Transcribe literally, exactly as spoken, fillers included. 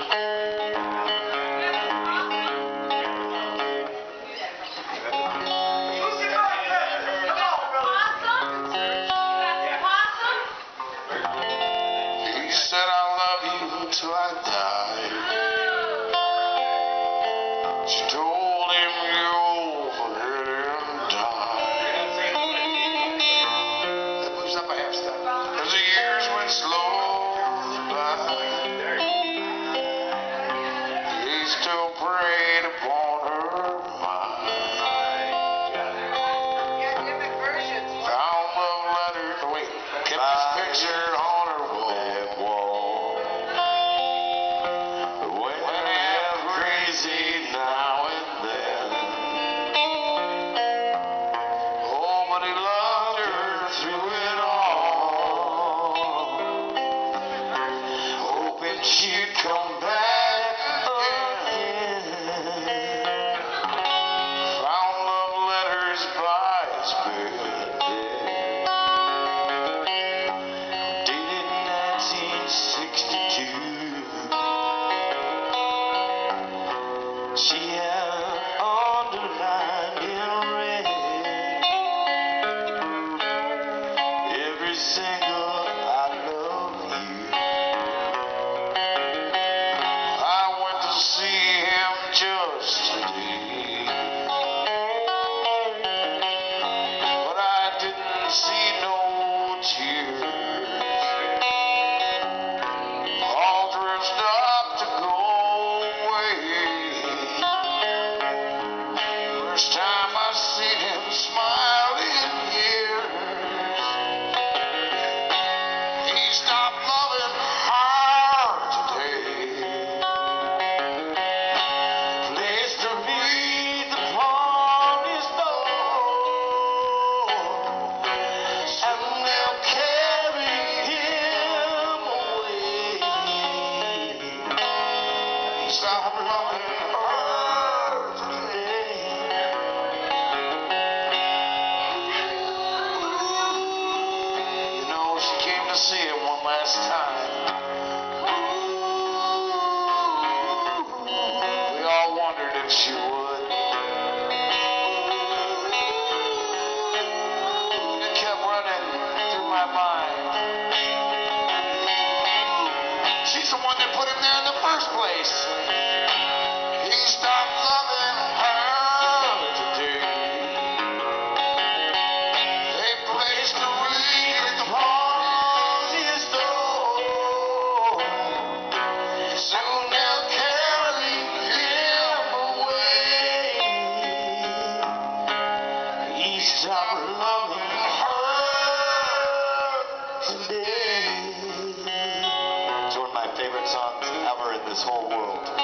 Said I love you till I die. She told him you'll let him die. That moves up a half step. As the years went slowly by, he still preyed upon her mind. Found love letters. Wait, kept his picture on her wall. Now and then, oh, but he loved her through it all, hoping she'd come back again. Found love letters by his bed, dated nineteen sixty-two. She had underlined in red every single I love you. I went to see him just today, but I didn't see no tears. All dressed up to go away. First time I seen him smile in years. He stopped loving her today. Placed her wreath upon his door, and they'll carry him away. He stopped loving her today. To see him one last time. We all wondered if she would. It kept running through my mind. She's the one that put him there in the first place. He stopped loving her today. They placed a wreath upon. Soon they'll carry him away. He stopped loving her today. It's one of my favorite songs ever in this whole world.